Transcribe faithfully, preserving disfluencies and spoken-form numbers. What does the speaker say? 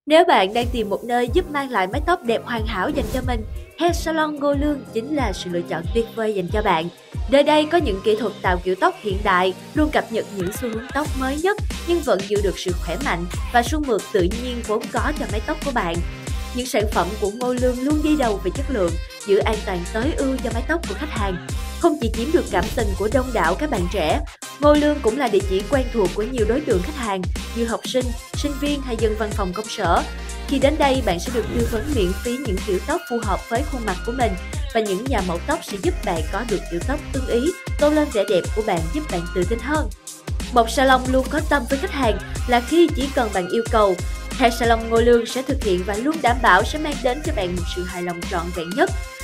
Nếu bạn đang tìm một nơi giúp mang lại mái tóc đẹp hoàn hảo dành cho mình, Hair Salon Ngô Lương chính là sự lựa chọn tuyệt vời dành cho bạn. Nơi đây có những kỹ thuật tạo kiểu tóc hiện đại, luôn cập nhật những xu hướng tóc mới nhất nhưng vẫn giữ được sự khỏe mạnh và suôn mượt tự nhiên vốn có cho mái tóc của bạn. Những sản phẩm của Ngô Lương luôn đi đầu về chất lượng, giữ an toàn tối ưu cho mái tóc của khách hàng. Không chỉ chiếm được cảm tình của đông đảo các bạn trẻ, Ngô Lương cũng là địa chỉ quen thuộc của nhiều đối tượng khách hàng như học sinh, sinh viên hay dân văn phòng công sở. Khi đến đây, bạn sẽ được tư vấn miễn phí những kiểu tóc phù hợp với khuôn mặt của mình và những nhà mẫu tóc sẽ giúp bạn có được kiểu tóc ưng ý, tô lên vẻ đẹp của bạn, giúp bạn tự tin hơn. Một salon luôn có tâm với khách hàng là khi chỉ cần bạn yêu cầu, Hair Salon Ngô Lương sẽ thực hiện và luôn đảm bảo sẽ mang đến cho bạn một sự hài lòng trọn vẹn nhất.